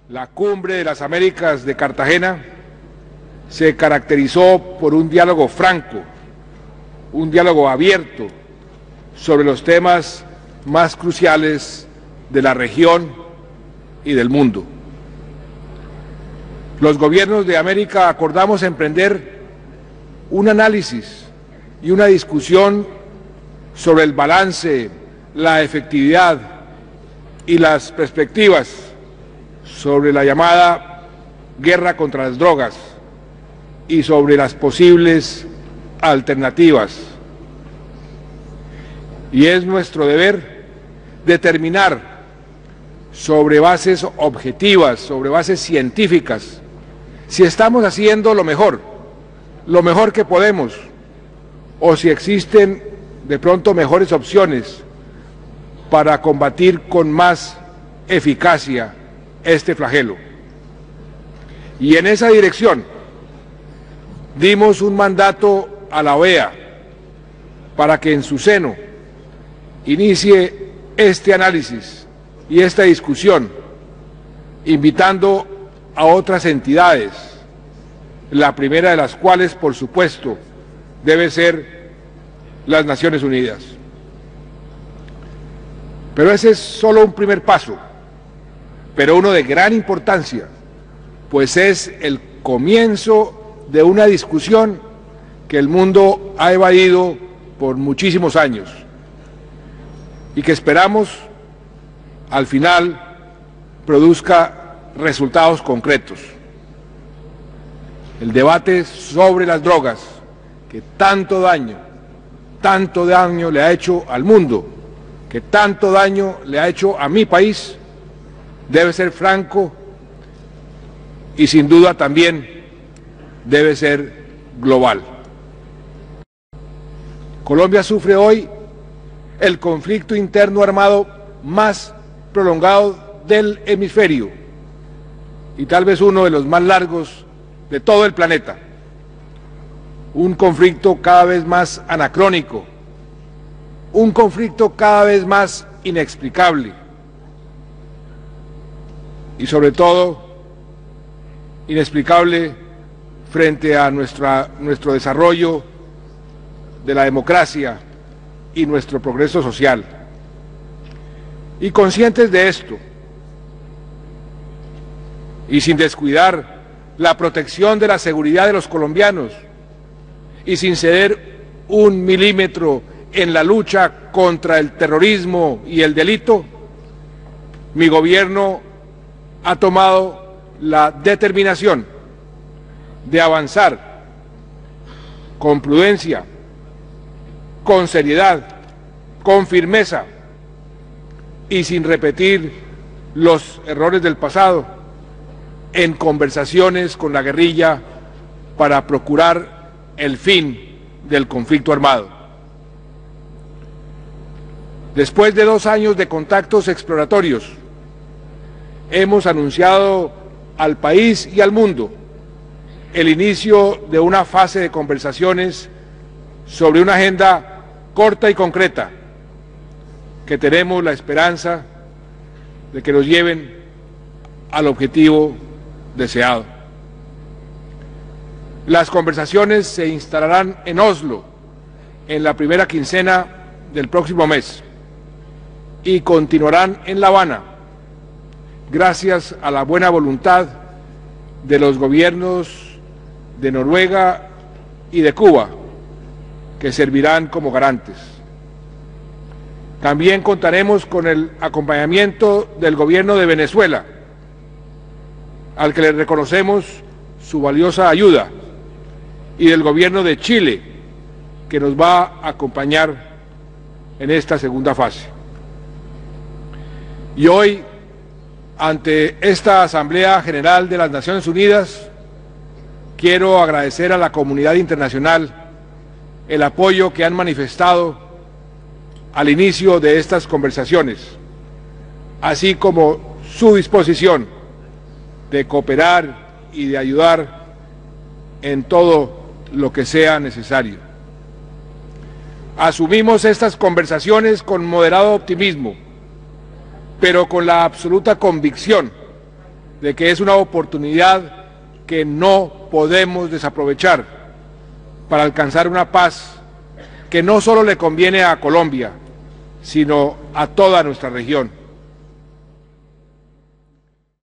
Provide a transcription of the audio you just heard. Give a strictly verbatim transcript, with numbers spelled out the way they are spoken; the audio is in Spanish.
La Cumbre de las Américas de Cartagena se caracterizó por un diálogo franco, un diálogo abierto sobre los temas más cruciales de la región y del mundo. Los gobiernos de América acordamos emprender un análisis y una discusión sobre el balance, la efectividad y las perspectivas sobre la llamada guerra contra las drogas y sobre las posibles alternativas. Y es nuestro deber determinar sobre bases objetivas, sobre bases científicas, si estamos haciendo lo mejor, lo mejor que podemos, o si existen de pronto mejores opciones para combatir con más eficacia este flagelo. Y en esa dirección dimos un mandato a la O E A para que en su seno inicie este análisis y esta discusión, invitando a otras entidades, la primera de las cuales, por supuesto, debe ser las Naciones Unidas. Pero ese es solo un primer paso, pero uno de gran importancia, pues es el comienzo de una discusión que el mundo ha evadido por muchísimos años y que esperamos al final produzca resultados concretos. El debate sobre las drogas, que tanto daño, tanto daño le ha hecho al mundo, que tanto daño le ha hecho a mi país, debe ser franco y sin duda también debe ser global. Colombia sufre hoy el conflicto interno armado más prolongado del hemisferio y tal vez uno de los más largos de todo el planeta. Un conflicto cada vez más anacrónico, un conflicto cada vez más inexplicable y sobre todo inexplicable frente a nuestra, nuestro desarrollo de la democracia y nuestro progreso social. Y conscientes de esto, y sin descuidar la protección de la seguridad de los colombianos, y sin ceder un milímetro en la lucha contra el terrorismo y el delito, mi gobierno ha tomado la determinación de avanzar con prudencia, con seriedad, con firmeza y sin repetir los errores del pasado en conversaciones con la guerrilla para procurar el fin del conflicto armado. Después de dos años de contactos exploratorios, hemos anunciado al país y al mundo el inicio de una fase de conversaciones sobre una agenda corta y concreta que tenemos la esperanza de que nos lleven al objetivo deseado. Las conversaciones se instalarán en Oslo en la primera quincena del próximo mes y continuarán en La Habana gracias a la buena voluntad de los gobiernos de Noruega y de Cuba, que servirán como garantes. También contaremos con el acompañamiento del gobierno de Venezuela, al que le reconocemos su valiosa ayuda, y del gobierno de Chile, que nos va a acompañar en esta segunda fase. Y hoy, ante esta Asamblea General de las Naciones Unidas, quiero agradecer a la comunidad internacional el apoyo que han manifestado al inicio de estas conversaciones, así como su disposición de cooperar y de ayudar en todo lo que sea necesario. Asumimos estas conversaciones con moderado optimismo, pero con la absoluta convicción de que es una oportunidad que no podemos desaprovechar para alcanzar una paz que no solo le conviene a Colombia, sino a toda nuestra región.